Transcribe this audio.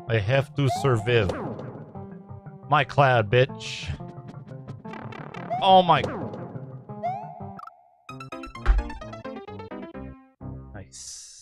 I have to survive. My cloud, bitch. Oh my. Nice.